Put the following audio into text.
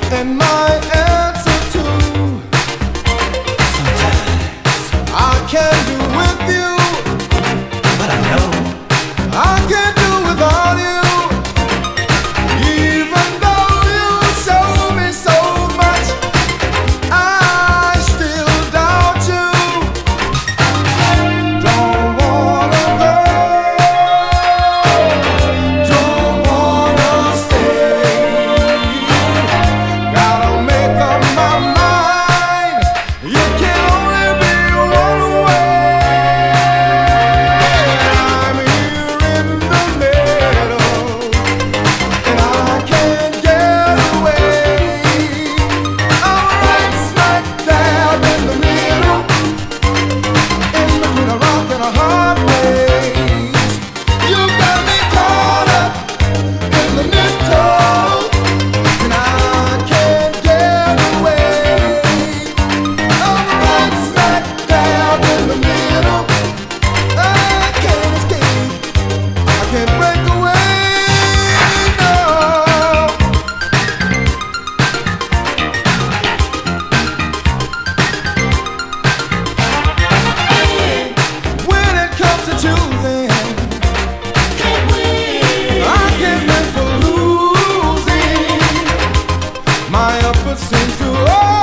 And my answer to sometimes I can do with you, but I know I can't do without you. Even though you show me so much, I still doubt you. Don't wanna go, don't wanna stay. Gotta make up my mind. You can only be one way. I'm here in the middle, and I can't get away. I'm right smack dab in the middle, in between a rock and a hard place. You got me caught up in the middle, and I can't get away. I'm right smack dab in the middle. I can't escape, I can't break away, no. When it comes to choosing, I can't win for losing. My effort seems to